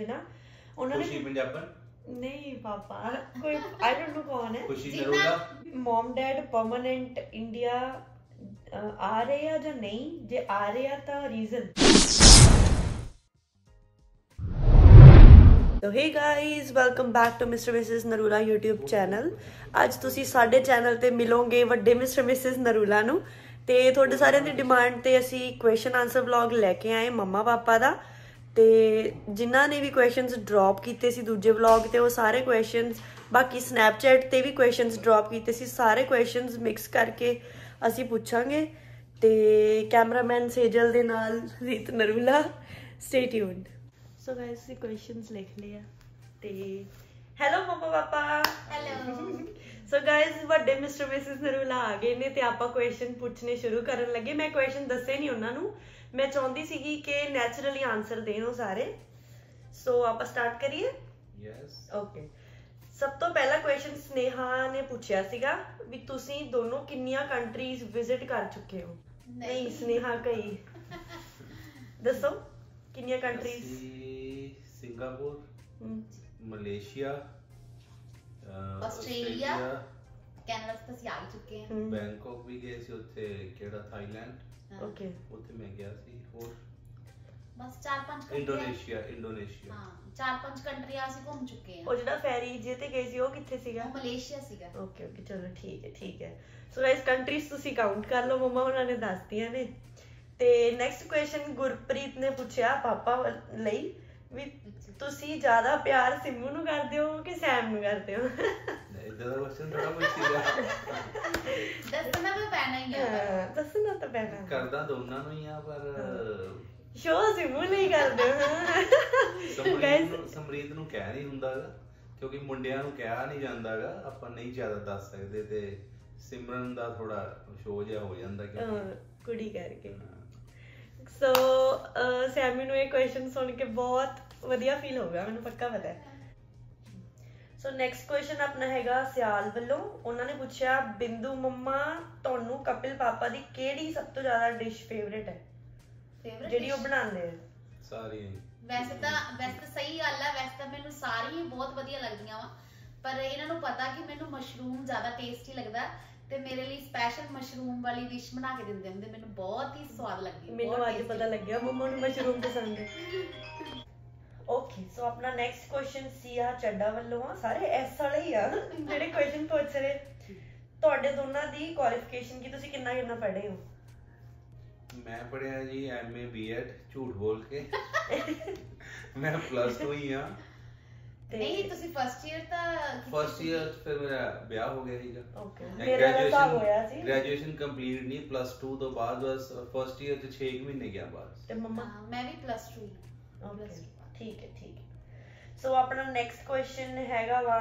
है ना उन्होंने खुशी पंजाबन नहीं पापा कोई आई डोंट नो कौन है Khushi Narula mom dad permanent India आ रहे या ਜਾਂ नहीं जे आ रहे ਆ ਤਾਂ रीजन तो hey guys welcome back to Mr Mrs Narula YouTube channel ਅੱਜ ਤੁਸੀਂ ਸਾਡੇ ਚੈਨਲ ਤੇ ਮਿਲੋਗੇ ਵੱਡੇ ਮਿਸਟਰ ਮਿਸਿਸ ਨਰੂਲਾ ਨੂੰ ਤੇ ਤੁਹਾਡੇ ਸਾਰਿਆਂ ਦੀ ਡਿਮਾਂਡ ਤੇ ਅਸੀਂ ਕੁਐਸਚਨ ਆਨਸਰ ਵਲੌਗ ਲੈ ਕੇ ਆਏ ਮੰਮਾ ਪਾਪਾ ਦਾ ਤੇ ਜਿਨ੍ਹਾਂ ਨੇ ਵੀ ਕੁਐਸਚਨਸ ਡ੍ਰੌਪ ਕੀਤੇ ਸੀ ਦੂਜੇ ਵਲੌਗ ਤੇ ਉਹ ਸਾਰੇ ਕੁਐਸਚਨਸ ਬਾਕੀ ਸਨੈਪਚੈਟ ਤੇ ਵੀ ਕੁਐਸਚਨਸ ਡ੍ਰੌਪ ਕੀਤੇ ਸੀ ਸਾਰੇ ਕੁਐਸਚਨਸ ਮਿਕਸ ਕਰਕੇ ਅਸੀਂ ਪੁੱਛਾਂਗੇ ਤੇ ਕੈਮਰਾਮੈਨ ਸੇਜਲ ਦੇ ਨਾਲ Reet Narula stay tuned so guys ਦੀ ਕੁਐਸਚਨਸ ਲਿਖ ਲਿਆ ਤੇ ਹੈਲੋ ਮੰਮਾ ਪਾਪਾ ਹੈਲੋ ਸੋ ਗਾਇਸ ਵੱਡੇ ਮਿਸਟਰ ਮਿਸਿਸ ਨਰੂਲਾ ਆ ਗਏ ਨੇ ਤੇ ਆਪਾਂ ਕੁਐਸਚਨ ਪੁੱਛਣੇ ਸ਼ੁਰੂ ਕਰਨ ਲੱਗੇ ਮੈਂ ਕੁਐਸਚਨ ਦੱਸੇ ਨਹੀਂ ਉਹਨਾਂ ਨੂੰ ਮੈਂ ਚਾਹੁੰਦੀ ਸੀਗੀ ਕਿ ਨੈਚੁਰਲੀ ਆਨਸਰ ਦੇਣ ਉਹ ਸਾਰੇ ਸੋ ਆਪਾਂ ਸਟਾਰਟ ਕਰੀਏ ਯੈਸ ਓਕੇ ਸਭ ਤੋਂ ਪਹਿਲਾ ਕੁਐਸਚਨ ਸਨੇਹਾ ਨੇ ਪੁੱਛਿਆ ਸੀਗਾ ਵੀ ਤੁਸੀਂ ਦੋਨੋਂ ਕਿੰਨੀਆਂ ਕੰਟਰੀਜ਼ ਵਿਜ਼ਿਟ ਕਰ ਚੁੱਕੇ ਹੋ ਨਹੀਂ ਸਨੇਹਾ ਕਈ ਦੱਸੋ ਕਿੰਨੀਆਂ countries Singapore Malaysia Australia Canada ਤੋਂ ਅਸੀਂ ਆ ਚੁੱਕੇ ਹਾਂ ਬੈਂਕਾਕ ਵੀ ਗਏ ਸੀ ਉੱਥੇ ਕਿਹੜਾ ਥਾਈਲੈਂਡ ਓਕੇ ਉੱਥੇ ਮੈਂ ਗਿਆ ਸੀ ਹੋਰ ਬਸ 4-5 ਇੰਡੋਨੇਸ਼ੀਆ ਹਾਂ 4-5 ਕੰਟਰੀਆਂ ਅਸੀਂ ਘੁੰਮ ਚੁੱਕੇ ਹਾਂ ਉਹ ਜਿਹੜਾ ਫੈਰੀ ਜੇ ਤੇ ਗਏ ਸੀ ਉਹ ਕਿੱਥੇ ਸੀਗਾ ਉਹ ਮਲੇਸ਼ੀਆ ਸੀਗਾ ਓਕੇ ਓਕੇ ਚਲੋ ਠੀਕ ਹੈ ਸੋ ਗਾਇਸ ਕੰਟਰੀਜ਼ ਤੁਸੀਂ ਕਾਊਂਟ ਕਰ ਲਓ ਮੰਮਾ ਉਹਨਾਂ ਨੇ ਦੱਸਤੀਆਂ ਨੇ ਤੇ ਨੈਕਸਟ ਕੁਐਸਚਨ ਗੁਰਪ੍ਰੀਤ ਨੇ ਪੁੱਛਿਆ ਪਾਪਾ ਲਈ ਵੀ ਤੁਸੀਂ ਜ਼ਿਆਦਾ ਪਿਆਰ ਸਿੰਮੂ ਨੂੰ ਕਰਦੇ ਹੋ ਕਿ ਸੈਮ ਨੂੰ ਕਰਦੇ ਹੋ ਇਦਾਂ ਦਾ ਕੁਐਸਚਨ ਥੋੜਾ ਮੁਸ਼ਕਿਲ ਹੈ ਦੱਸਣਾ ਤਾਂ ਪੈਣਾ ਹੀ ਆ ਦੱਸਣਾ ਤਾਂ ਪੈਣਾ ਕਰਦਾ ਦੋਨਾਂ ਨੂੰ ਹੀ ਆ ਪਰ ਸ਼ੋ ਸਿੰਮੂ ਨਹੀਂ ਕਰਦੇ ਸਮਰੀਤ ਨੂੰ ਕਹਿ ਨਹੀਂ ਹੁੰਦਾਗਾ ਕਿਉਂਕਿ ਮੁੰਡਿਆਂ ਨੂੰ ਕਿਹਾ ਨਹੀਂ ਜਾਂਦਾਗਾ ਆਪਾਂ ਨਹੀਂ ਜ਼ਿਆਦਾ ਦੱਸ ਸਕਦੇ ਤੇ ਸਿਮਰਨ ਦਾ ਥੋੜਾ ਸ਼ੋ ਜਿਹਾ ਹੋ ਜਾਂਦਾ ਕੁੜੀ ਕਰਕੇ ਸੋ ਸੈਮੀ ਨੂੰ ਇਹ ਕੁਐਸਚਨ ਸੁਣ ਕੇ ਬਹੁਤ ਵਧੀਆ ਫੀਲ ਹੋਗਾ ਮੈਨੂੰ ਪੱਕਾ ਪਤਾ ਹੈ ਸੋ ਨੈਕਸਟ ਕੁਐਸਚਨ ਆਪਣਾ ਹੈਗਾ ਸਿਆਲ ਵੱਲੋਂ ਉਹਨਾਂ ਨੇ ਪੁੱਛਿਆ ਬਿੰਦੂ ਮੰਮਾ ਤੁਹਾਨੂੰ ਕਪਿਲ ਪਾਪਾ ਦੀ ਕਿਹੜੀ ਸਭ ਤੋਂ ਜ਼ਿਆਦਾ ਡਿਸ਼ ਫੇਵਰੇਟ ਹੈ ਜਿਹੜੀ ਉਹ ਬਣਾਉਂਦੇ ਆ ਸਾਰੀਆਂ ਵੈਸੇ ਤਾਂ ਸਹੀ ਗੱਲ ਆ ਵੈਸੇ ਤਾਂ ਮੈਨੂੰ ਸਾਰੀਆਂ ਬਹੁਤ ਵਧੀਆ ਲੱਗਦੀਆਂ ਵਾ ਪਰ ਇਹਨਾਂ ਨੂੰ ਪਤਾ ਕਿ ਮੈਨੂੰ ਮਸ਼ਰੂਮ ਜ਼ਿਆਦਾ ਟੇਸਟੀ ਲੱਗਦਾ ਤੇ ਮੇਰੇ ਲਈ ਸਪੈਸ਼ਲ ਮਸ਼ਰੂਮ ਵਾਲੀ ਡਿਸ਼ ਬਣਾ ਕੇ ਦਿੰਦੇ ਹੁੰਦੇ ਮੈਨੂੰ ਬਹੁਤ ਹੀ ਸਵਾਦ ਲੱਗਦੀ ਮੈਨੂੰ ਅੱਜ ਪਤਾ ਲੱਗਿਆ ਮੰਮਾ ਨੂੰ ਮਸ਼ਰੂਮ ਪਸੰਦ ਹੈ ਓਕੇ ਸੋ ਆਪਣਾ ਨੈਕਸਟ ਕੁਐਸਚਨ ਸੀਆ ਚੱਡਾ ਵੱਲੋਂ ਆ ਸਾਰੇ ਐਸ ਵਾਲੇ ਹੀ ਆ ਜਿਹੜੇ ਕੁਐਸਚਨ ਪੁੱਛ ਰਹੇ ਤੁਹਾਡੇ ਦੋਨਾਂ ਦੀ ਕੁਆਲੀਫਿਕੇਸ਼ਨ ਕੀ ਤੁਸੀਂ ਕਿੰਨਾ ਪੜ੍ਹੇ ਹੋ ਮੈਂ ਪੜਿਆ ਜੀ ਐਮਏ ਬੀਐਡ ਝੂਠ ਬੋਲ ਕੇ ਮੈਂ +2 ਹੀ ਆ ਨਹੀਂ ਤੁਸੀਂ ਫਸਟ ਈਅਰ ਫਿਰ ਮੇਰਾ ਵਿਆਹ ਹੋ ਗਿਆ ਸੀਗਾ ਓਕੇ ਮੇਰਾ ਤਾਂ ਹੋਇਆ ਸੀ ਗ੍ਰੈਜੂਏਸ਼ਨ ਕੰਪਲੀਟ ਨਹੀਂ +2 ਤੋਂ ਬਾਅਦ ਬਸ ਫਸਟ ਈਅਰ ਚ 6 ਮਹੀਨੇ ਗਿਆ ਬਸ ਤੇ ਮੰਮਾ ਮੈਂ ਵੀ +2 ਓਕੇ ਠੀਕ ਹੈ ਸੋ ਆਪਣਾ ਨੈਕਸਟ ਕੁਐਸਚਨ ਹੈਗਾ ਵਾ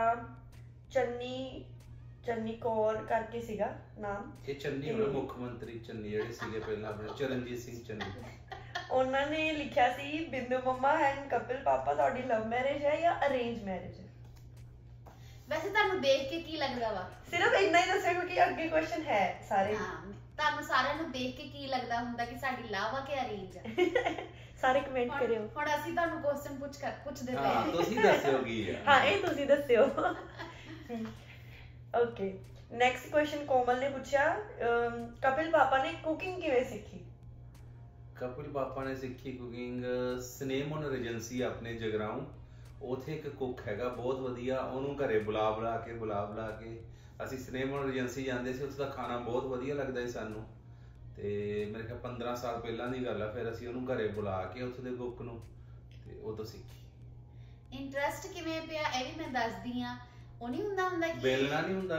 ਚੰਨੀ ਕੌਰ ਕਰਕੇ ਸੀਗਾ ਨਾਮ ਇਹ ਚੰਨੀ ਵਾਲਾ ਮੁੱਖ ਮੰਤਰੀ ਚੰਨੀ ਜਿਹੜੇ ਸੀਗੇ ਪਹਿਲਾਂ ਆਪਣੇ ਚਰਨਜੀਤ ਸਿੰਘ ਚੰਨੀ ਉਹਨਾਂ ਨੇ ਲਿਖਿਆ ਸੀ ਬਿੰਦੂ ਮੰਮਾ ਐਂਡ ਕਪਿਲ ਪਾਪਾ ਤੁਹਾਡੀ ਲਵ ਮੈਰਿਜ ਹੈ ਜਾਂ ਅਰੇਂਜ ਮੈਰਿਜ ਹੈ ਵੈਸੇ ਤੁਹਾਨੂੰ ਦੇਖ ਕੇ ਕੀ ਲੱਗਦਾ ਵਾ ਸਿਰਫ ਇੰਨਾ ਹੀ ਦੱਸਿਆ ਕਿਉਂਕਿ ਅੱਗੇ ਕੁਐਸਚਨ ਹੈ ਸਾਰੇ ਤੁਹਾਨੂੰ ਸਾਰਿਆਂ ਨੂੰ ਦੇਖ ਕੇ ਕੀ ਲੱਗਦਾ ਹੁੰਦਾ ਕਿ ਸਾਡੀ ਲਵ ਆ ਕਿ ਅਰੇਂਜ ਆ ਸਾਰੇ ਕਮੈਂਟ ਕਰਿਓ ਹੁਣ ਅਸੀਂ ਤੁਹਾਨੂੰ ਕੁਐਸਚਨ ਪੁੱਛਦੇ ਪਏ ਹਾਂ ਤੁਸੀਂ ਦੱਸਿਓ ਕੀ ਆ ਹਾਂ ਇਹ ਤੁਸੀਂ ਦੱਸਿਓ ਓਕੇ ਨੈਕਸਟ ਕੁਐਸਚਨ ਕੋਮਲ ਨੇ ਪੁੱਛਿਆ ਕਪਿਲ ਪਾਪਾ ਨੇ ਕੁਕਿੰਗ ਕਿਵੇਂ ਸਿੱਖੀ ਕਪਿਲ ਪਾਪਾ ਨੇ ਸਿੱਖੀ ਕੁਕਿੰਗ ਸਿਨੇਮਨ ਏਜੰਸੀ ਆਪਣੇ ਜਗਰਾਉਂ ਉਥੇ ਇੱਕ ਕੁੱਕ ਹੈਗਾ ਬਹੁਤ ਵਧੀਆ ਉਹਨੂੰ ਘਰੇ ਬੁਲਾ ਕੇ ਅਸੀਂ ਸਿਨੇਮਨ ਏਜੰਸੀ ਜਾਂਦੇ ਸੀ ਉੱਥੇ ਦਾ ਖਾਣਾ ਬਹੁਤ ਵਧੀਆ ਲੱਗਦਾ ਸੀ ਸਾਨੂੰ ਤੇ ਮੇਰੇ ਖਿਆਲ 15 ਸਾਲ ਪਹਿਲਾਂ ਦੀ ਗੱਲ ਆ ਫਿਰ ਅਸੀਂ ਉਹਨੂੰ ਘਰੇ ਬੁਲਾ ਕੇ ਉੱਥੇ ਦੇ ਕੁੱਕ ਨੂੰ ਤੇ ਉਦੋਂ ਸਿੱਖੀ ਇੰਟਰਸਟ ਕਿਵੇਂ ਪਿਆ ਇਹ ਵੀ ਮੈਂ ਦੱਸਦੀ ਆ ਉਹ ਨਹੀਂ ਹੁੰਦਾ ਕਿ ਬੇਲਣਾ ਨਹੀਂ ਹੁੰਦਾ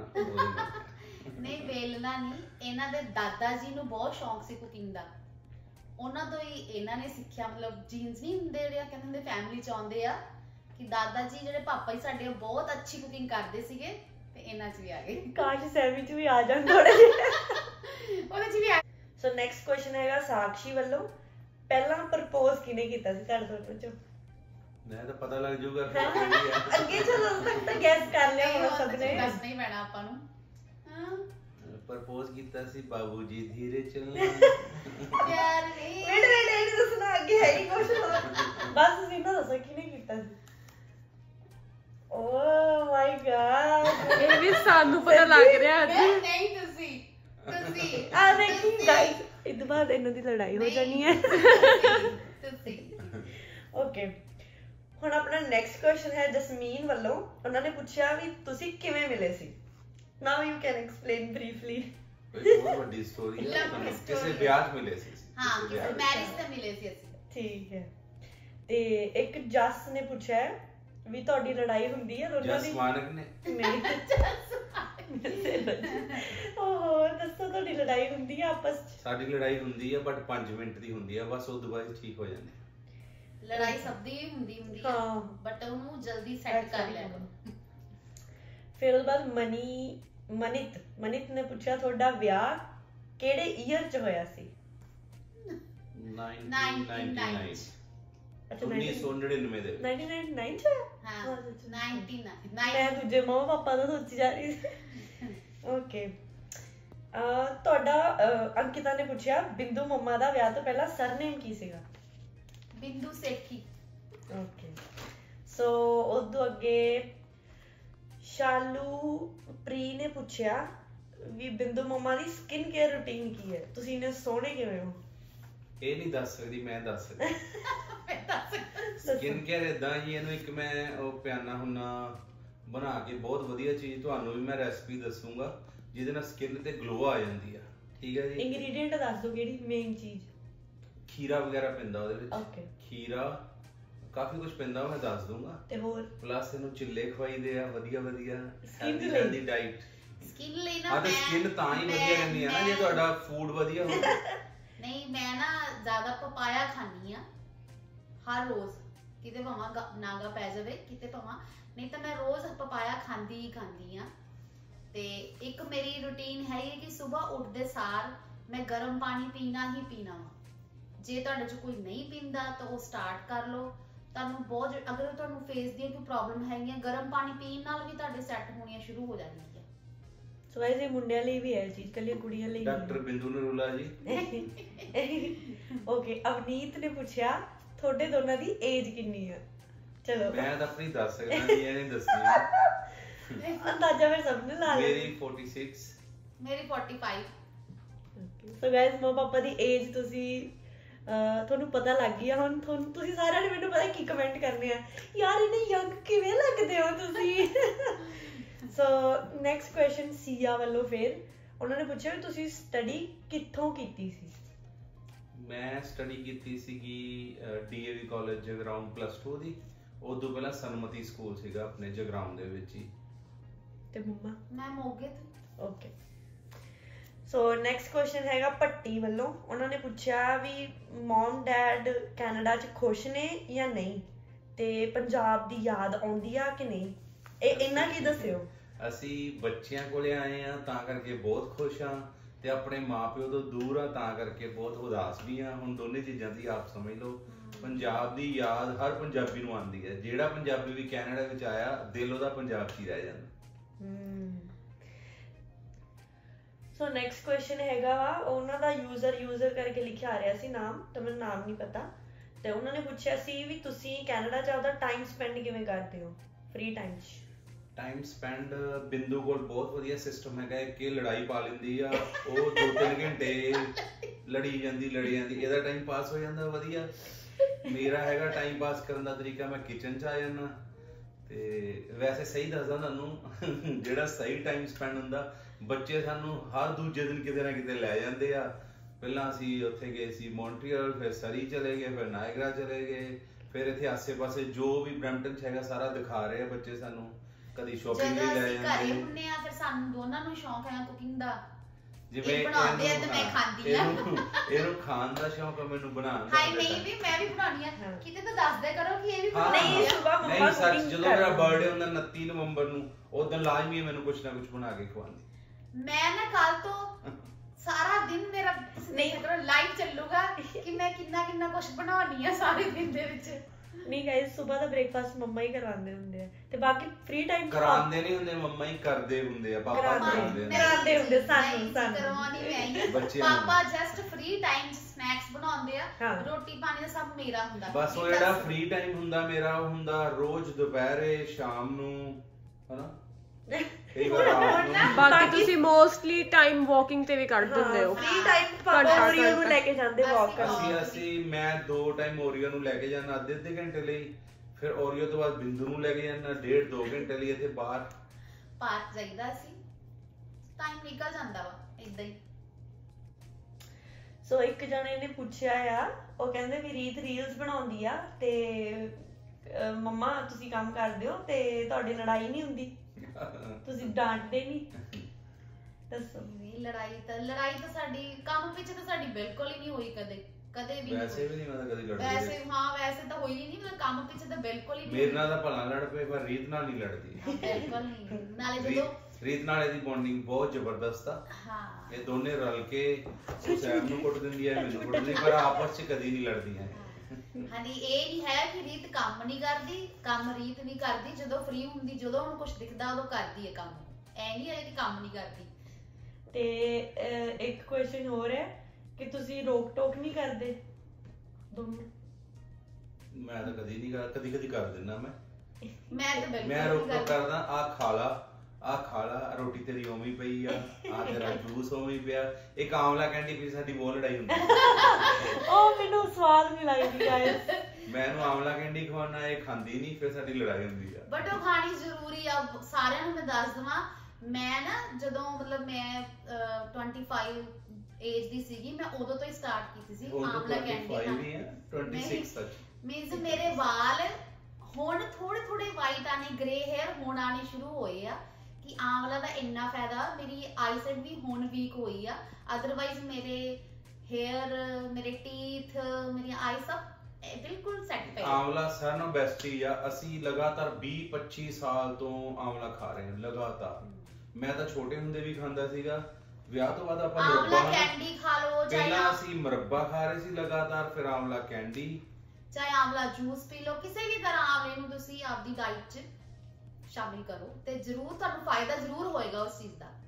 ਨਹੀਂ ਬੇਲਣਾ ਨਹੀਂ ਇਹਨਾਂ ਦੇ ਦਾਦਾ ਜੀ ਨੂੰ ਬਹੁਤ ਸ਼ੌਂਕ ਸੀ ਕੁਕਿੰਗ ਦਾ ਉਹਨਾਂ ਤੋਂ ਹੀ ਇਹਨਾਂ ਨੇ ਸਿੱਖਿਆ ਮਤਲਬ ਜੀਨਸ ਨਹੀਂ ਹੁੰਦੇ ਜਿਹੜੇ ਕਹਿੰਦੇ ਹੁੰਦੇ ਫੈਮਿਲੀ ਚ ਆਉਂਦੇ ਆ ਕਿ ਦਾਦਾ ਜੀ ਜਿਹੜੇ ਪਾਪਾ ਜੀ ਸਾਡੇ ਬਹੁਤ ਅੱਛੀ ਕੁਕਿੰਗ ਕਰਦੇ ਸੀਗੇ ਤੇ ਇਹਨਾਂ ਚ ਵੀ ਆ ਗਏ ਕਾਸ਼ ਸੈਮੀ ਚ ਵੀ ਆ ਜਾਣ ਥੋੜੇ ਉਹਦੇ ਚ ਵੀ ਆ ਸੋ ਨੈਕਸਟ ਕੁਐਸਚਨ ਹੈਗਾ ਸਾਕਸ਼ੀ ਵੱਲੋਂ ਪਹਿਲਾਂ ਪ੍ਰਪੋਜ਼ ਕਿਹਨੇ ਕੀਤਾ ਸੀ ਤੁਹਾਡੇ ਦੋਨਾਂ ਚੋਂ ਮੈਂ ਤਾਂ ਪਤਾ ਲੱਗ ਜਾਊਗਾ ਅੱਗੇ ਚਲੋ ਤੱਕ ਤਾਂ ਗੈਸ ਕਰ ਲਿਆ ਹੋਣਾ ਸਭ ਨੇ ਦੱਸ ਨਹੀਂ ਪੈਣਾ ਆਪਾਂ ਨੂੰ ਪ੍ਰਪੋਜ਼ ਕੀਤਾ ਸੀ ਬਾਬੂ ਜੀ ਧੀਰੇ ਚੱਲਣਾ ਯਾਰ ਵੇਟ ਦੱਸਣਾ ਅੱਗੇ ਹੈ ਹੀ ਕੁਛ ਬਸ ਤੁਸੀਂ ਨਾ ਦੱਸੋ ਕਿਹਨੇ ਸਾਨੂੰ ਪਤਾ ਲੱਗ ਰਿਹਾ ਅੱਜ ਨਹੀਂ ਤੁਸੀਂ ਆ ਦੇਖੀ ਗਾਇਸ ਇਸ ਬਾਅਦ ਇਹਨਾਂ ਦੀ ਲੜਾਈ ਹੋ ਜਾਣੀ ਹੈ ਤੁਸੀਂ ਓਕੇ ਹੁਣ ਆਪਣਾ ਨੈਕਸਟ ਕੁਐਸਚਨ ਹੈ ਜਸਮੀਨ ਵੱਲੋਂ ਉਹਨਾਂ ਨੇ ਪੁੱਛਿਆ ਵੀ ਤੁਸੀਂ ਕਿਵੇਂ ਮਿਲੇ ਸੀ now you can explain briefly ਬਹੁਤ ਵੱਡੀ ਸਟੋਰੀ ਹੈ ਕਿਸੇ ਵਿਆਹ 'ਚ ਮਿਲੇ ਸੀ ਹਾਂ ਕਿਸੇ ਮੈਰਿਜ ਤੇ ਮਿਲੇ ਸੀ ਅਸੀਂ ਠੀਕ ਹੈ ਤੇ ਇੱਕ ਜਸ ਨੇ ਪੁੱਛਿਆ ਵੀ ਤੁਹਾਡੀ ਲੜਾਈ ਹੁੰਦੀ ਹੈ ਦੋਨਾਂ ਦੀ ਜਸਮਾਨਕ ਨੇ ਨਹੀਂ ਓਹੋ ਦੱਸੋ ਤੁਹਾਡੀ ਲੜਾਈ ਹੁੰਦੀ ਹੈ ਆਪਸ ਚ ਸਾਡੀ ਲੜਾਈ ਹੁੰਦੀ ਹੈ ਬਟ 5 ਮਿੰਟ ਦੀ ਹੁੰਦੀ ਹੈ ਬਸ ਉਹ ਦੁਬਾਰਾ ਠੀਕ ਹੋ ਜਾਂਦੀ ਹੈ ਲੜਾਈ ਸਭ ਦੀ ਹੁੰਦੀ ਹੈ ਹਾਂ ਬਟ ਉਹਨੂੰ ਜਲਦੀ ਸੈੱਟ ਕਰ ਲਿਆ ਕਰੋ ਫਿਰ ਉਸ ਤੋਂ ਬਾਅਦ ਮਨਿਤ ਨੇ ਪੁੱਛਿਆ ਤੁਹਾਡਾ ਵਿਆਹ ਕਿਹੜੇ ਈਅਰ ਚ ਹੋਇਆ ਸੀ 1999 ਅੱਛਾ 1999 ਦੇ 1999 ਚ ਹਾਂ 99 ਮੈਂ ਦੂਜੇ ਮਾਂ ਪਾਪਾ ਦਾ ਸੋਚੀ ਜਾ ਰਹੀ ਸੀ ਓਕੇ ਤੁਹਾਡਾ ਅੰਕਿਤਾ ਨੇ ਪੁੱਛਿਆ ਬਿੰਦੂ ਮੰਮਾ ਦਾ ਵਿਆਹ ਤੋਂ ਪਹਿਲਾਂ ਸਰਨੇਮ ਕੀ ਸੀਗਾ ਬਿੰਦੂ ਸੇਠੀ ਓਕੇ ਸੋ ਉਦੋਂ ਅੱਗੇ ਸ਼ਾਲੂ ਪ੍ਰੀ ਨੇ ਪੁੱਛਿਆ ਵੀ ਬਿੰਦੂ ਮੰਮਾ ਦੀ ਸਕਿਨ ਕੇਅਰ ਰੂਟੀਨ ਕੀ ਹੈ ਤੁਸੀਂ ਇਹਨੇ ਸੋਹਣੇ ਕਿਵੇਂ ਹੋ ਇਹ ਨਹੀਂ ਦੱਸ ਸਕਦੀ ਮੈਂ ਦੱਸ ਸਕਦਾ ਸਕਿਨ ਕੇਅਰ ਇਦਾਂ ਹੀ ਇਹਨੂੰ ਇੱਕ ਮੈਂ ਉਹ ਪਿਆਨਾ ਹੁੰਨਾ ਬਣਾ ਕੇ ਬਹੁਤ ਵਧੀਆ ਚੀਜ਼ ਤੁਹਾਨੂੰ ਵੀ ਮੈਂ ਰੈਸਪੀ ਦੱਸੂਗਾ ਜਿਹਦੇ ਨਾਲ ਸਕਿਨ ਤੇ ਗਲੋ ਆ ਜਾਂਦੀ ਆ ਠੀਕ ਹੈ ਜੀ ਇੰਗਰੀਡੀਐਂਟ ਦੱਸ ਦਿਓ ਕਿਹੜੀ ਮੇਨ ਚੀਜ਼ ਖੀਰਾ ਵਗੈਰਾ ਪੈਂਦਾ ਉਹਦੇ ਵਿੱਚ ਓਕੇ ਖੀਰਾ ਕਾਫੀ ਕੁਝ ਪੈਂਦਾ ਮੈਂ ਦੱਸ ਦੂੰਗਾ ਤੇ ਹੋਰ ਪਲੱਸ ਇਹਨੂੰ ਚਿੱਲੇ ਖਵਾਈਦੇ ਆ ਵਧੀਆ ਹੈਲਦੀ ਡਾਈਟ ਸਕਿਨ ਲਈ ਨਾ ਹਾਂ ਤੇ ਸਕਿਨ ਤਾਂ ਹੀ ਵਧੀਆ ਰਹਿੰਦੀ ਆ ਨਾ ਜੇ ਤੁਹਾਡਾ ਫੂਡ ਵਧੀਆ ਹੋਵੇ ਨਹੀਂ ਮੈਂ ਨਾ ਜ਼ਿਆਦਾ ਪਪਾਇਆ ਖਾਣੀ ਆ ਹਰ ਰੋਜ਼ ਕਿਤੇ ਭਾਵਾਂ ਨਾਗਾ ਪੈ ਜਾਵੇ ਕਿਤੇ ਭਾਵਾਂ ਨਹੀਂ ਤਾਂ ਮੈਂ ਰੋਜ਼ ਪਪਾਇਆ ਖਾਂਦੀ ਆ ਤੇ ਇੱਕ ਮੇਰੀ ਰੁਟੀਨ ਹੈ ਕਿ ਸਵੇਰ ਉੱਠਦੇ ਸਾਰ ਮੈਂ ਗਰਮ ਪਾਣੀ ਪੀਣਾ ਹੀ ਪੀਣਾ ਵਾ ਜੇ ਤੁਹਾਡੇ ਚ ਕੋਈ ਨਹੀਂ ਪੀਂਦਾ ਤਾਂ ਉਹ ਸਟਾਰਟ ਕਰ ਲਓ ਤੁਹਾਨੂੰ ਬਹੁਤ ਅਗਰ ਤੁਹਾਨੂੰ ਫੇਸ ਦੀਆਂ ਕੋਈ ਪ੍ਰੋਬਲਮ ਹੈਗੀਆਂ ਗਰਮ ਪਾਣੀ ਪੀਣ ਨਾਲ ਵੀ ਤੁਹਾਡੇ ਸੈੱਟ ਹੋਣੀਆਂ ਸ਼ੁਰੂ ਹੋ ਜਾਂਦੀਆਂ ਸੋ ਵੈਸੇ ਮੁੰਡਿਆਂ ਲਈ ਵੀ ਹੈ ਚੀਜ਼ ਕੱਲੀ ਕੁੜੀਆਂ ਲਈ ਡਾਕਟਰ ਬਿੰਦੂ ਨਰੂਲਾ ਜੀ ਓਕੇ ਅਵਨੀਤ ਨੇ ਪੁੱਛਿਆ ਤੁਹਾਡੇ ਦੋਨਾਂ ਦੀ ਏਜ ਕਿੰਨੀ ਹੈ ਚਲੋ ਮੈਂ ਤਾਂ ਆਪਣੀ ਦੱਸ ਸਕਦਾ ਨਹੀਂ ਇਹ ਨਹੀਂ ਦੱਸਣੀ ਅੰਦਾਜ਼ਾ ਫਿਰ ਸਭ ਨੇ ਲਾ ਲਿਆ ਮੇਰੀ 46 ਮੇਰੀ 45 ਸੋ ਗਾਇਸ ਮੋ ਪਾਪਾ ਦੀ ਏਜ ਤੁਸੀਂ ਤੁਹਾਨੂੰ ਪਤਾ ਲੱਗ ਗਿਆ ਹੁਣ ਤੁਹਾਨੂੰ ਤੁਸੀਂ ਸਾਰਿਆਂ ਨੇ ਮੈਨੂੰ ਪਤਾ ਕੀ ਕਮੈਂਟ ਕਰਨੇ ਆ ਯਾਰ ਇਹਨੇ ਯੰਗ ਕਿਵੇਂ ਲੱਗਦੇ ਹੋ ਤੁਸੀਂ ਸੋ ਨੈਕਸਟ ਕੁਐਸਚਨ ਸੀਆ ਵੱਲੋਂ ਫਿਰ ਉਹਨਾਂ ਨੇ ਪੁੱਛਿਆ ਵੀ ਤੁਸੀਂ ਸਟੱਡੀ ਕਿੱਥੋਂ ਕੀਤੀ ਸੀ ਮੈਂ ਸਟੱਡੀ ਕੀਤੀ ਸੀਗੀ ਡੀਏਵੀ ਕਾਲਜ ਜਗਰਾਉਂ +2 ਦੀ ਉਦੋਂ ਪਹਿਲਾਂ ਸਨਮਤੀ ਸਕੂਲ ਸੀਗਾ ਆਪਣੇ ਜਗਰਾਉਂ ਦੇ ਵਿੱਚ ਹੀ ਤੇ ਮੰਮਾ ਮੈਂ ਮੋਗੇ ਤੋਂ ਓਕੇ ਸੋ ਨੈਕਸਟ ਕੁਐਸਚਨ ਹੈਗਾ ਪੱਟੀ ਵੱਲੋਂ ਉਹਨਾਂ ਨੇ ਪੁੱਛਿਆ ਵੀ ਮਮ ਡੈਡ ਕੈਨੇਡਾ 'ਚ ਖੁਸ਼ ਨੇ ਜਾਂ ਨਹੀਂ ਤੇ ਪੰਜਾਬ ਦੀ ਯਾਦ ਆਉਂਦੀ ਆ ਕਿ ਨਹੀਂ ਇਹ ਇੰਨਾ ਕੀ ਦੱਸਿਓ ਅਸੀਂ ਬੱਚਿਆਂ ਕੋਲੇ ਆਏ ਆ ਤਾਂ ਕਰਕੇ ਬਹੁਤ ਖੁਸ਼ ਆ ਤੇ ਆਪਣੇ ਮਾਪਿਓ ਤੋਂ ਦੂਰ ਆ ਤਾਂ ਕਰਕੇ ਬਹੁਤ ਉਦਾਸ ਵੀ ਆ ਹੁਣ ਦੋਨੇ ਚੀਜ਼ਾਂ ਦੀ ਆਪ ਸਮਝ ਲਓ ਪੰਜਾਬ ਦੀ ਯਾਦ ਹਰ ਪੰਜਾਬੀ ਨੂੰ ਆਉਂਦੀ ਹੈ ਜਿਹੜਾ ਪੰਜਾਬੀ ਵੀ ਕੈਨੇਡਾ ਵਿੱਚ ਆਇਆ ਦਿਲ ਉਹਦਾ ਪੰਜਾਬ 'ਚ ਹੀ ਰਹਿ ਜਾਂਦਾ ਸੋ ਨੈਕਸਟ ਕੁਐਸਚਨ ਹੈਗਾ ਵਾ ਉਹਨਾਂ ਦਾ ਯੂਜ਼ਰ ਕਰਕੇ ਲਿਖਿਆ ਆ ਰਿਹਾ ਸੀ ਨਾਮ ਤਾਂ ਮੈਨੂੰ ਨਾਮ ਨਹੀਂ ਪਤਾ ਤੇ ਉਹਨਾਂ ਨੇ ਪੁੱਛਿਆ ਸੀ ਵੀ ਤੁਸੀਂ ਕੈਨੇਡਾ 'ਚ ਆਪਦਾ ਟਾਈਮ ਸਪੈਂਡ ਕਿਵੇਂ ਕਰਦੇ ਹੋ ਫ੍ਰੀ ਟਾਈਮ 'ਚ ਟਾਈਮ ਸਪੈਂਡ ਬਿੰਦੂ ਕੋਲ ਬਹੁਤ ਵਧੀਆ ਸਿਸਟਮ ਹੈਗਾ ਕਿ ਲੜਾਈ ਪਾ ਲੈਂਦੀ ਆ ਉਹ 2-3 ਘੰਟੇ ਲੜੀ ਜਾਂਦੀ ਇਹਦਾ ਟਾਈਮ ਪਾਸ ਹੋ ਜਾਂਦਾ ਵਧੀਆ ਮੇਰਾ ਹੈਗਾ ਟਾਈਮ ਪਾਸ ਕਰਨ ਦਾ ਤਰੀਕਾ ਮੈਂ ਕਿਚਨ 'ਚ ਆ ਜਾਂਦਾ ਤੇ ਵੈਸੇ ਸਹੀ ਦੱਸਦਾ ਤੁਹਾਨੂੰ ਜਿਹੜਾ ਸਹੀ ਟਾਈਮ ਸਪੈਂਡ ਹੁੰਦਾ ਬੱਚੇ ਸਾਨੂੰ ਹਰ ਦੂਜੇ ਦਿਨ ਕਿਤੇ ਨਾ ਕਿਤੇ ਲੈ ਜਾਂਦੇ ਆ ਪਹਿਲਾਂ ਅਸੀਂ ਉੱਥੇ ਗਏ ਸੀ ਮੌਂਟਰੀਅਲ ਫਿਰ ਸਰੀ ਚਲੇ ਗਏ ਫਿਰ ਨਾਇਗਰਾ ਚਲੇ ਗਏ ਫਿਰ ਇੱਥੇ ਆਸੇ-ਪਾਸੇ ਜੋ ਵੀ ਬ੍ਰੈਂਪਟਨ 'ਚ ਹੈਗਾ ਸਾਰਾ ਦਿਖਾ ਰਹੇ ਆ ਬੱਚੇ ਸਾਨੂੰ ਕਦੀ ਸ਼ਾਪਿੰਗ ਲਈ ਲੈ ਜਾਂਦੇ ਘਰੇ ਹੁੰਨੇ ਆ ਫਿਰ ਸਾਨੂੰ ਦੋਨਾਂ ਨੂੰ ਸ਼ੌਂਕ ਹੈ ਕੁਕਿੰਗ ਦਾ ਜਿਵੇਂ ਬਣਾਉਂਦੇ ਆ ਤੇ ਮੈਂ ਖਾਂਦੀ ਆ ਇਹਨੂੰ ਖਾਣ ਦਾ ਸ਼ੌਂਕ ਹੈ ਮੈਨੂੰ ਬਣਾਉਣ ਦਾ ਹਾਈ ਨਹੀਂ ਵੀ ਮੈਂ ਵੀ ਬਣਾਉਣੀ ਆ ਕਿਤੇ ਤਾਂ ਦੱਸਦੇ ਕਰੋ ਕਿ ਇਹ ਵੀ ਨਹੀਂ ਸੁਬਾ ਮੰਮਾ ਨਹੀਂ ਸੱਚ ਜਦੋਂ ਮੇਰਾ ਬਰਥਡੇ ਹੁੰਦਾ 29 ਨਵੰਬਰ ਨੂੰ ਉਦੋਂ ਲਾਜ਼ਮੀ ਮੈਨੂੰ ਕੁਝ ਨਾ ਕੁਝ ਬਣਾ ਕੇ ਖਵਾਉਂਦੀ ਮੈਂ ਨਾ ਕੱਲ ਤੋਂ ਸਾਰਾ ਦਿਨ ਮੇਰਾ ਨਹੀਂ ਕਰੋ ਲਾਈਵ ਚੱਲੂਗਾ ਕਿ ਮੈਂ ਕਿੰਨਾ ਕੁਝ ਬਣਾਉਣੀ ਆ ਸਾਰੇ ਦਿਨ ਦੇ ਵਿੱਚ ਨਹੀਂ ਗਾਇਸ ਸਵੇਰ ਦਾ ਬ੍ਰੇਕਫਾਸਟ ਮੰਮਾ ਹੀ ਕਰਵਾਉਂਦੇ ਹੁੰਦੇ ਆ ਤੇ ਬਾਕੀ ਫ੍ਰੀ ਟਾਈਮ ਕਰਾਉਂਦੇ ਨਹੀਂ ਹੁੰਦੇ ਮੰਮਾ ਹੀ ਕਰਦੇ ਹੁੰਦੇ ਆ ਪਾਪਾ ਕਰਾਉਂਦੇ ਹੁੰਦੇ ਸਾਨੂੰ ਕਰਵਾਉਣੀ ਮੈਂ ਹੀ ਪਾਪਾ ਜਸਟ ਫ੍ਰੀ ਟਾਈਮ ਸਨੈਕਸ ਬਣਾਉਂਦੇ ਆ ਰੋਟੀ ਪਾਣੀ ਦਾ ਸਭ ਮੇਰਾ ਹੁੰਦਾ ਬਸ ਉਹ ਜਿਹੜਾ ਫ੍ਰੀ ਟਾਈਮ ਹੁੰਦਾ ਮੇਰਾ ਹੁੰਦਾ ਰੋਜ਼ ਦੁਪਹਿਰੇ ਸ਼ਾਮ ਨੂੰ ਹਨਾ ਕਈ ਵਾਰ ਰਾਤ ਨੂੰ ਬਾਕੀ ਤੁਸੀਂ ਮੋਸਟਲੀ ਟਾਈਮ ਵਾਕਿੰਗ ਤੇ ਵੀ ਕੱਢ ਦਿੰਦੇ ਹੋ। ਫ੍ਰੀ ਟਾਈਮ ਪਾਪਾ ਓਰੀਓ ਨੂੰ ਲੈ ਕੇ ਜਾਂਦੇ ਵਾਕ ਕਰਨ। ਅਸੀਂ ਮੈਂ 2 ਟਾਈਮ ਓਰੀਓ ਨੂੰ ਲੈ ਕੇ ਜਾਣਾ ਅੱਧੇ ਘੰਟੇ ਲਈ, ਫਿਰ ਓਰੀਓ ਤੋਂ ਬਾਅਦ ਬਿੰਦੂ ਨੂੰ ਲੈ ਕੇ ਜਾਣਾ 1.5-2 ਘੰਟੇ ਲਈ ਇੱਥੇ ਬਾਹਰ ਪਾਰਕ ਜਾਈਦਾ ਸੀ, ਟਾਈਮ ਨਿਕਲ ਜਾਂਦਾ ਵਾ ਇਦਾਂ ਹੀ। ਸੋ ਇੱਕ ਜਣੇ ਨੇ ਪੁੱਛਿਆ ਆ, ਉਹ ਕਹਿੰਦੇ ਵੀ ਰੀਤ ਰੀਲਸ ਬਣਾਉਂਦੀ ਆ ਤੇ ਮੰਮਾ ਤੁਸੀਂ ਕੰਮ ਕਰਦੇ ਹੋ ਤੇ ਤੁਹਾਡੀ ਲੜਾਈ ਨਹੀਂ ਹੁੰਦੀ, ਤੁਸੀਂ ਡਾਂਟਦੇ ਨਹੀਂ? ਦੱਸੋ। ਨਹੀਂ ਲੜਾਈ ਤਾਂ ਸਾਡੀ ਕੰਮ ਪਿੱਛੇ ਤਾਂ ਸਾਡੀ ਬਿਲਕੁਲ ਹੀ ਨਹੀਂ ਹੋਈ ਕਦੇ ਵੀ। ਵੈਸੇ ਵੀ ਨਹੀਂ ਮੈਂ ਤਾਂ ਕਦੇ ਲੜਦੀ। ਵੈਸੇ ਤਾਂ ਹੋਈ ਨਹੀਂ, ਮਤਲਬ ਕੰਮ ਪਿੱਛੇ ਤਾਂ ਬਿਲਕੁਲ ਹੀ ਨਹੀਂ। ਮੇਰੇ ਨਾਲ ਤਾਂ ਭਲਾ ਲੜ ਪਏ ਪਰ ਰੀਤ ਨਾਲ ਨਹੀਂ ਲੜਦੀ। ਬਿਲਕੁਲ ਨਹੀਂ। ਨਾਲੇ ਜਦੋਂ ਰੀਤ ਨਾਲ ਇਹਦੀ ਬੌਂਡਿੰਗ ਬਹੁਤ ਜ਼ਬਰਦਸਤ ਆ। ਹਾਂ ਇਹ ਦੋਨੇ ਰਲ ਕੇ ਸੈਮ ਨੂੰ ਕੁੱਟ ਦਿੰਦੀ ਹੈ, ਮੈਨੂੰ ਕੁੱਟ ਦਿੰਦੀ, ਪਰ ਆਪਸ 'ਚ ਕਦੀ ਨਹੀਂ ਲੜਦੀਆਂ। ਹਾਂਜੀ ਇਹ ਨਹੀਂ ਹੈ ਕਿ ਰੀਤ ਕੰਮ ਨਹੀਂ ਕਰਦੀ, ਕੰਮ ਰੀਤ ਨਹੀਂ ਕਰਦੀ। ਜਦੋਂ ਫ੍ਰੀ ਹੁੰਦੀ, ਜਦੋਂ ਉਹਨੂੰ ਕੁਝ ਦਿਖਦਾ ਉਦੋਂ ਕਰਦੀ ਹੈ ਕੰਮ। ਐ ਨਹੀਂ ਹੈ ਕਿ ਕੰਮ ਨਹੀਂ ਕਰਦੀ। ਤੇ ਇੱਕ ਕੁਐਸਚਨ ਹੋਰ ਹੈ ਕਿ ਤੁਸੀਂ ਰੋਕ ਟੋਕ ਨਹੀਂ ਕਰਦੇ ਦੋਨੋਂ? ਮੈਂ ਤਾਂ ਕਦੀ ਨਹੀਂ ਕਦੀ ਕਰ ਦਿੰਦਾ। ਮੈਂ ਤਾਂ ਬਿਲਕੁਲ ਮੈਂ ਰੋਕ ਟੋਕ ਕਰਦਾ, ਆ ਖਾ ਲਾ ਰੋਟੀ ਤੇਰੀ ਉਵੇਂ ਪਈ ਆ ਤੇਰਾ ਜੂਸ ਉਵੇਂ ਪਿਆ। ਇੱਕ ਆਮਲਾ ਕੈਂਡੀ ਪੀ ਸਾਡੀ ਬਹੁਤ ਲੜਾਈ ਹੁੰਦੀ। ਉਹ ਮੈਨੂੰ ਸਵਾਦ ਨਹੀਂ ਲੱਗਦੀ ਗਾਇਸ। ਮੈਂ ਇਹਨੂੰ ਆਮਲਾ ਕੈਂਡੀ ਖਵਾਉਣਾ, ਇਹ ਖਾਂਦੀ ਨਹੀਂ, ਫਿਰ ਸਾਡੀ ਲੜਾਈ ਹੁੰਦੀ ਆ। ਬਟ ਉਹ ਖਾਣੀ ਜ਼ਰੂਰੀ ਆ। ਸਾਰਿਆਂ ਨੂੰ ਮੈਂ ਦੱਸ ਦਵਾਂ, ਮੈਂ ਨਾ ਜਦੋਂ ਮਤਲਬ ਮੈਂ 25 ਏਜ ਦੀ ਸੀਗੀ, ਮੈਂ ਉਦੋਂ ਤੋਂ ਹੀ ਸਟਾਰਟ ਕੀਤੀ ਸੀ ਆਮਲਾ ਕੈਂਡੀ ਖਾਣੀ। 26 ਤੱਕ ਮੀਨਸ ਮੇਰੇ ਵਾਲ ਹੁਣ ਥੋੜੇ ਵਾਈਟ ਆਣੇ, ਗ੍ਰੇ ਹੇਅਰ ਹੁਣ ਆਣੇ ਸ਼ੁਰੂ ਹੋਏ ਆ ਕਿ ਆਮਲਾ ਦਾ ਇੰਨਾ ਫਾਇਦਾ। ਮੇਰੀ ਆਈਸਾਈਟ ਵੀ ਹੁਣ ਵੀਕ ਹੋਈ ਆ, ਅਦਰਵਾਈਜ਼ ਮੇਰੇ ਹੇਅਰ, ਮੇਰੇ ਟੀਥ, ਮੇਰੀ ਆਈ ਸਭ ਬਿਲਕੁਲ ਸੈਟ ਪਏ। ਆਮਲਾ ਸਾਰਿਆਂ ਨਾਲੋਂ ਬੈਸਟ ਹੀ ਆ। ਅਸੀਂ ਲਗਾਤਾਰ 20-25 ਸਾਲ ਤੋਂ ਆਮਲਾ ਖਾ ਰਹੇ ਹਾਂ ਲਗਾਤਾਰ। ਮੈਂ ਤਾਂ ਛੋਟੇ ਹੁੰਦੇ ਵੀ ਖਾਂਦਾ ਸੀਗਾ, ਵਿਆਹ ਤੋਂ ਬਾਅਦ ਆਪਾਂ ਆਮਲਾ ਕੈਂਡੀ ਖਾ ਲਓ, ਪਹਿਲਾਂ ਅਸੀਂ ਮੁਰੱਬਾ ਖਾ ਰਹੇ ਸੀ ਲਗਾਤਾਰ, ਫਿਰ ਆਮਲਾ ਕੈਂਡੀ, ਚਾਹੇ ਆਮਲਾ ਜੂਸ ਪੀ ਲਓ। ਕਿਸੇ ਵੀ ਤਰ੍ਹਾਂ ਆਮਲੇ ਨੂੰ ਤੁਸੀਂ ਆਪਦੀ ਡਾਈਟ 'ਚ ਸ਼ਾਮਿਲ ਕਰੋ ਤੇ ਜ਼ਰੂਰ ਤੁਹਾਨੂੰ ਫਾਇਦਾ ਜ਼ਰੂਰ ਹੋਏਗਾ ਉਸ ਚੀਜ਼ ਦਾ।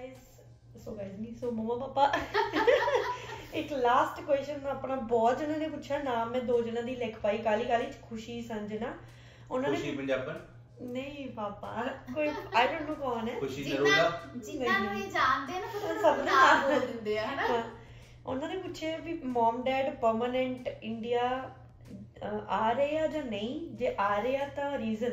ਸੋ ਮਮਾ ਪਾਪਾ ਇੱਕ ਲਾਸਟ ਕੁਐਸਚਨ ਆਪਣਾ ਬਹੁਤ ਜਣਾਂ ਨੇ ਪੁੱਛਿਆ, ਨਾਮ ਮੈਂ 2 ਜਣਾਂ ਦੀ ਲਿਖ ਪਾਈ ਕਾਲੀ ਚ, ਖੁਸ਼ੀ ਸੰਜਨਾ। ਉਹਨਾਂ ਨੇ ਖੁਸ਼ੀ ਪੰਜਾਬਣ ਨਹੀਂ ਪਾਪਾ, ਕੋਈ ਆਈ ਡੋਨਟ ਨੋ ਕੌਣ ਹੈ। ਖੁਸ਼ੀ ਨਰੂਲਾ ਜਿਨ੍ਹਾਂ ਨੂੰ ਇਹ ਜਾਣਦੇ ਨਾ ਫਿਰ ਸਭ ਨਾਮ ਬੋਲ ਦਿੰਦੇ ਆ ਹਨਾ। ਉਹਨਾਂ ਨੇ ਪੁੱਛਿਆ ਵੀ ਮਮ ਡੈਡ ਪਰਮਨੈਂਟ ਇੰਡੀਆ ਆ ਰਹੇ ਆ ਜਾਂ ਨਹੀਂ, ਜੇ ਆ ਰਹੇ ਆ ਤਾਂ ਰੀਜ਼ਨ?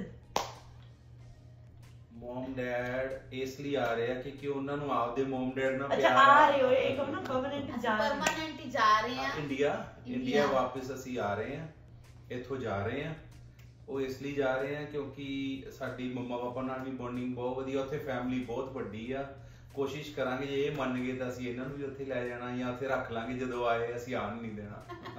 ਮਮ ਡੈਡ ਇਸ ਲਈ ਆ ਰਹੇ ਆ ਕਿ ਉਹਨਾਂ ਨੂੰ ਆਪਦੇ ਮਮ ਡੈਡ ਨਾਲ ਅੱਛਾ ਆ ਰਹੇ ਹੋ, ਇਹ ਕਹੋ ਨਾ ਪਰਮਨੈਂਟ ਜਾ ਰਹੇ ਆ ਇੰਡੀਆ ਵਾਪਸ ਅਸੀਂ ਆ ਰਹੇ ਆ, ਇੱਥੋਂ ਜਾ ਰਹੇ ਆ। ਉਹ ਇਸ ਲਈ ਜਾ ਰਹੇ ਆ ਕਿਉਂਕਿ ਸਾਡੀ ਮੰਮਾ ਪਾਪਾ ਨਾਲ ਵੀ ਬੌਂਡਿੰਗ ਬਹੁਤ ਵਧੀਆ, ਉੱਥੇ ਫੈਮਿਲੀ ਬਹੁਤ ਵੱਡੀ ਆ। ਕੋਸ਼ਿਸ਼ ਕਰਾਂਗੇ ਜੇ ਇਹ ਮੰਨ ਗਏ ਤਾਂ ਅਸੀਂ ਇਹਨਾਂ ਨੂੰ ਵੀ ਉੱਥੇ ਲੈ ਜਾਣਾ, ਜਾਂ ਉੱਥੇ ਰੱਖ ਲਾਂਗੇ, ਜਦੋਂ ਆਏ ਅਸੀਂ ਆਉਣ ਨਹੀਂ ਦੇਣਾ।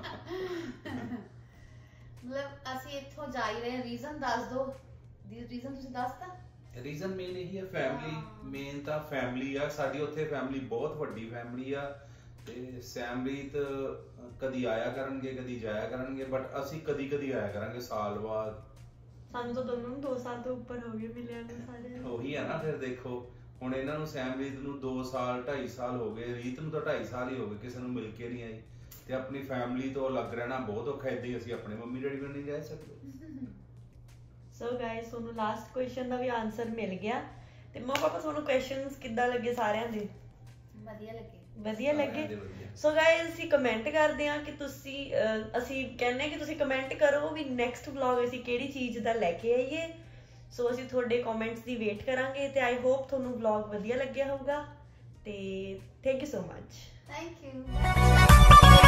ਮਤਲਬ ਅਸੀਂ ਇੱਥੋਂ ਜਾ ਹੀ ਰਹੇ। ਰੀਜ਼ਨ ਦੱਸ ਦੋ। ਰੀਜ਼ਨ ਤੁਸੀਂ ਦੱਸਤਾ? ਰੀਜ਼ਨ ਮੇਨ ਇਹੀ ਹੈ, ਫੈਮਿਲੀ। ਮੇਨ ਤਾਂ ਫੈਮਿਲੀ ਆ ਸਾਡੀ, ਉੱਥੇ ਫੈਮਿਲੀ ਬਹੁਤ ਵੱਡੀ ਫੈਮਿਲੀ ਆ। ਤੇ ਸੈਮਰੀਤ ਕਦੀ ਆਇਆ ਕਰਨਗੇ, ਕਦੀ ਜਾਇਆ ਕਰਨਗੇ, ਬਟ ਅਸੀਂ ਕਦੀ ਆਇਆ ਕਰਾਂਗੇ ਸਾਲ ਬਾਅਦ। ਸਾਨੂੰ ਤਾਂ ਦੋਨੋਂ ਨੂੰ 2 ਸਾਲ ਤੋਂ ਉੱਪਰ ਹੋ ਗਏ ਮਿਲਿਆ ਨੂੰ ਸਾਰੇ। ਉਹੀ ਆ ਨਾ, ਫਿਰ ਦੇਖੋ ਹੁਣ ਇਹਨਾਂ ਨੂੰ ਸੈਮਰੀਤ ਨੂੰ 2 ਸਾਲ 2.5 ਸਾਲ ਹੋ ਗਏ, ਰੀਤ ਨੂੰ ਤਾਂ 2.5 ਸਾਲ ਹੀ ਹੋ ਗਏ ਕਿਸੇ ਨੂੰ ਮਿਲ ਕੇ ਨਹੀਂ ਆਈ। ਤੇ ਆਪਣੀ ਫੈਮਿਲੀ ਤੋਂ ਅਲੱਗ ਰਹਿਣਾ ਬਹੁਤ ਔਖਾ। ਏਦਾਂ ਹੀ ਅਸੀਂ ਆਪਣੇ ਮੰਮੀ ਡੈਡੀ ਕੋਲ ਨਹੀਂ ਰਹਿ ਸਕਦੇ। ਸੋ ਗਾਇਸ ਤੁਹਾਨੂੰ ਲਾਸਟ ਕੁਐਸਚਨ ਦਾ ਵੀ ਆਨਸਰ ਮਿਲ ਗਿਆ। ਤੇ ਮੰਮਾ ਪਾਪਾ ਤੁਹਾਨੂੰ ਕੁਐਸਚਨਸ ਕਿੱਦਾਂ ਲੱਗੇ ਸਾਰਿਆਂ ਦੇ? ਵਧੀਆ ਲੱਗੇ। ਸੋ ਗਾਇਸ ਅਸੀਂ ਕਮੈਂਟ ਕਰਦੇ ਆ ਕਿ ਤੁਸੀਂ ਅਸੀਂ ਕਹਿੰਦੇ ਕਿ ਤੁਸੀਂ ਕਮੈਂਟ ਕਰੋ ਵੀ ਨੈਕਸਟ ਵਲੌਗ ਅਸੀਂ ਕਿਹੜੀ ਚੀਜ਼ ਦਾ ਲੈ ਕੇ ਆਈਏ। ਸੋ ਅਸੀਂ ਤੁਹਾਡੇ ਕਮੈਂਟਸ ਦੀ ਵੇਟ ਕਰਾਂਗੇ ਤੇ ਆਈ ਹੋਪ ਤੁਹਾਨੂੰ ਵਲੌਗ ਵਧੀਆ ਲੱਗਿਆ ਹੋਊਗਾ। ਤੇ thank you so much. Thank you.